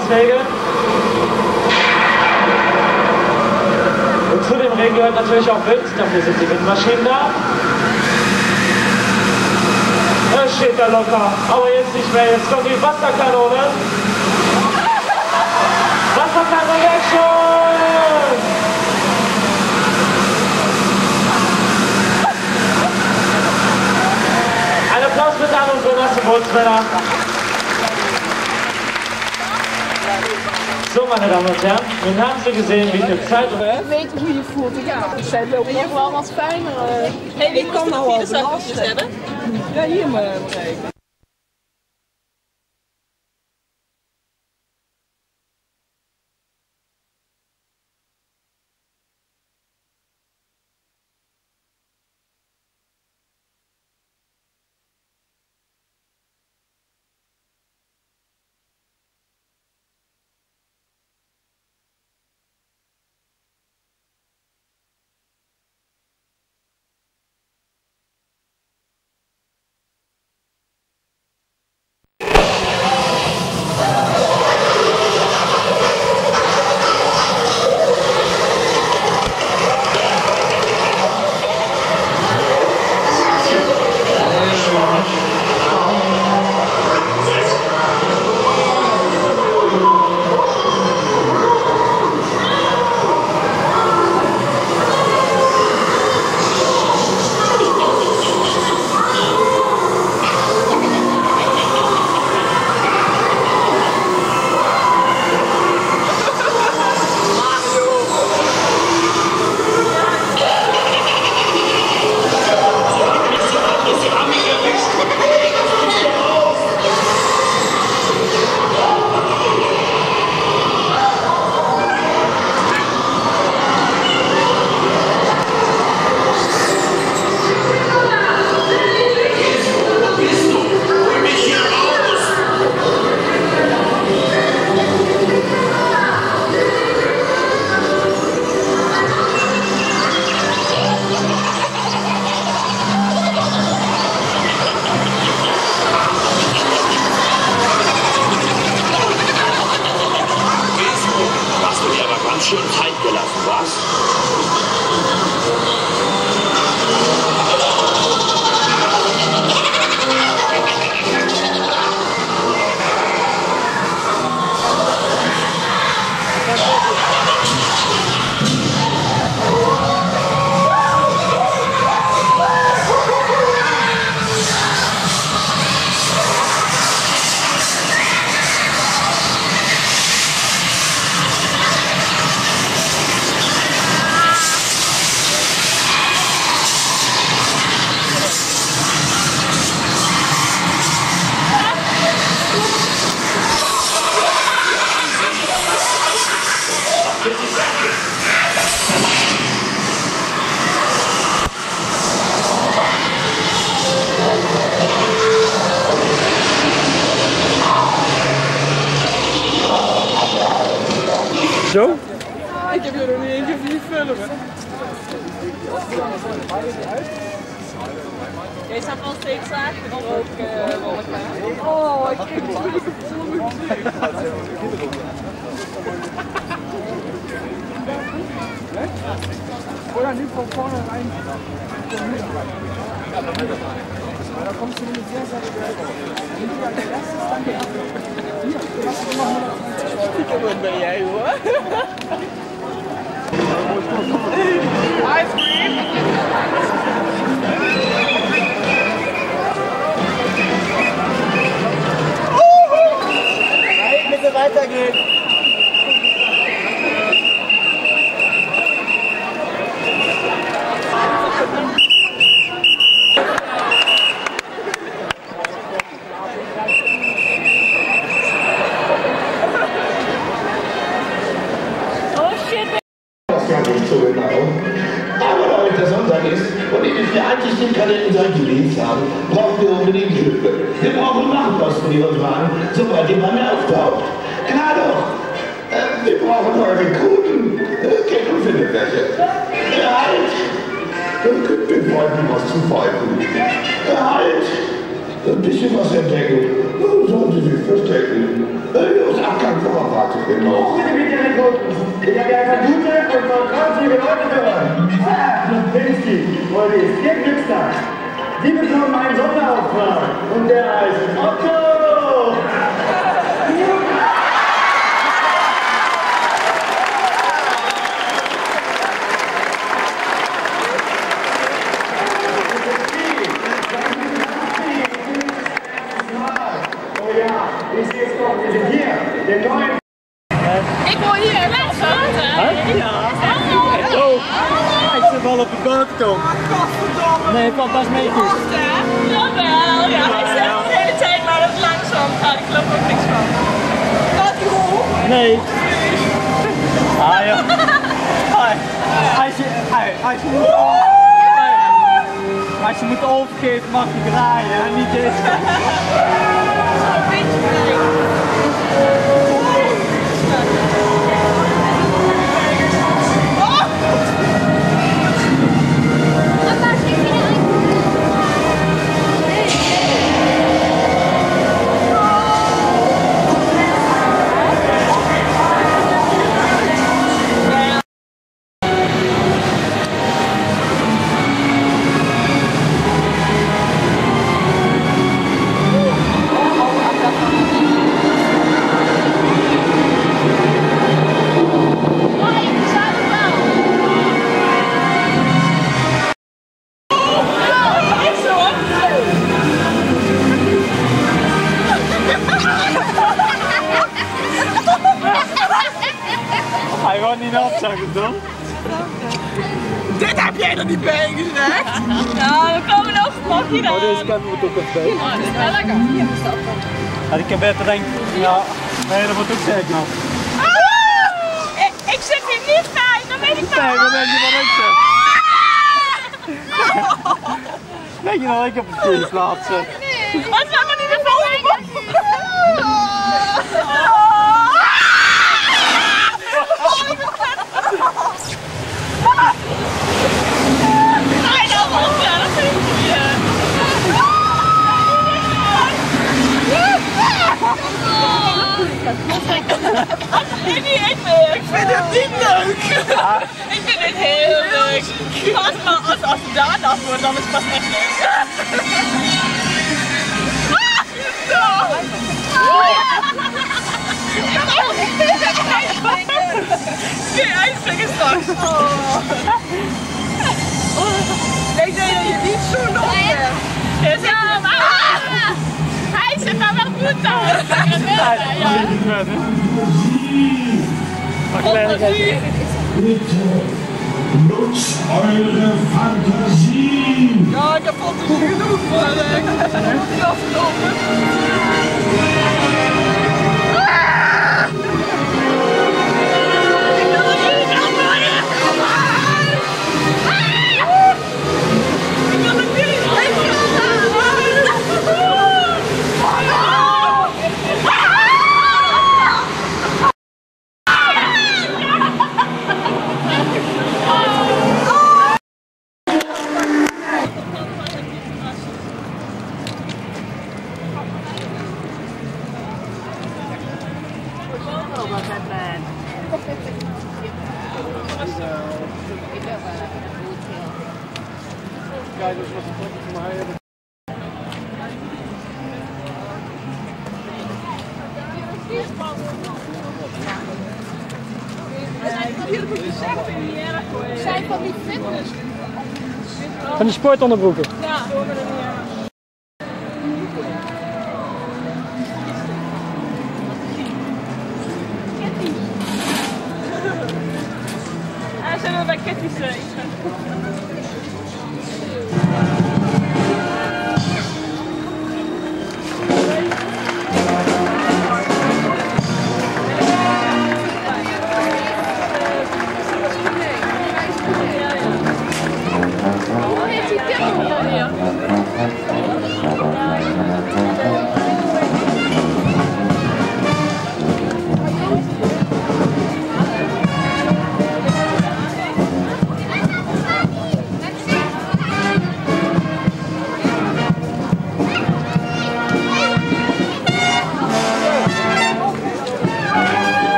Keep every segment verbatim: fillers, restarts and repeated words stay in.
Verkehrsregeln. Und zu dem Regen gehört natürlich auch Wind, dafür sind die Windmaschinen da. Da steht da locker, aber jetzt nicht mehr, jetzt kommt die Wasserkanone. Wasserkanone Action! Ein Applaus bitte an unsere nassen Bootsmänner. So, meine Damen und Herren, nun haben Sie gesehen, wie viel Zeit... We weten hoe je voelt. Ja, zij lopen nog wel wat fijner. Hey, wie kan nou al zakjes hebben? Ja, hier maar even. Schön Zeit gelassen, was? Zo? Ik heb je nog niet één keer vier vullen. Jij staat wel steeds zaken dan ook uh, Oh, ik kreeg het zo goed. Oder nimm von vorne rein. Da kommst du mit sehr, sehr schnell. Wenn du als erstes dann die Apfel. Hier, du hast immer hundertfünfzig. Ich kann man bei jij hoor. Ice cream! Nein, bitte weitergehen! So genau. Aber da heute Sonntag ist und ich mir eigentlich den Kalenderseite gelesen habe, brauchen wir unbedingt Hilfe. Wir brauchen Nachposten, die uns waren, sobald jemand mehr auftaucht. Na doch, äh, wir brauchen eure Rekruten. Keckel findet welche. Halt! Wir wollten was zu pfeifen. Halt! Ein bisschen was entdecken. Sollen Sie sich verstecken. Los, Abgang vor genug. Bitte, bitte, Rekruten. Ich habe ja einfach gute und vertrauenswürdige Leute gehört. Ah, Klopinski, Wollis, ihr Glückstag. Sie bekommen einen Sonderauftrag und der heißt Otto. Oh ja, ich sehe es doch, wir sind hier, der neue... Ik wil hier lessen. Ja. Oh, ik zit wel op de boterkom. Nee, het valt best mee goed. Jawel, ja. Ik zeg het de hele tijd, maar dat is langzaam gaat. Ik geloof ook niks van. Gaat hij hoog? Nee. Ah ja. Als je, als je moet, als je moet overgeven mag je draaien en niet dit. Een beetje bereikt. Hij gaat niet afzakken, toch? Dit heb jij er niet bij gezegd? Nou, we komen nog nog hier aan. Oh, deze kennen we toch ook bij. Oh, dat is wel lekker. Hier is dat. Had ik heb beter denk ja, nee, dat wordt ook zeker nog. Ah! Ik, ik zit hier niet bij, dan weet ik wel. Nee, wat denk je wat ik zeg? Denk je nou ik op de verkeerde plaats zit? Wat zou maar niet meer van nee, nou op, ja, dat vind ik goed. Ik vind het leuk. Ik vind het niet leuk. Ik vind het heel leuk. Als, als, als het daar nat wordt, dan is het pas echt leuk. Nee, ijsspringen straks. Ik denk dat je niet zo nog bent. Ja, maar hij zit daar wel goed aan. Ja, niet met hè. Maar kleinigheid. Bitte, nutzt eure Fantasie. Ja, ik heb fantasie genoeg voor ik moet niet afgelopen. Kijk eens wat ze trekken voor mij hebben. Zijn van die fitness. Van die sportonderbroeken. Ja. En zijn we bij Kitty's uh, iets gaan.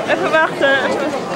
Even wachten.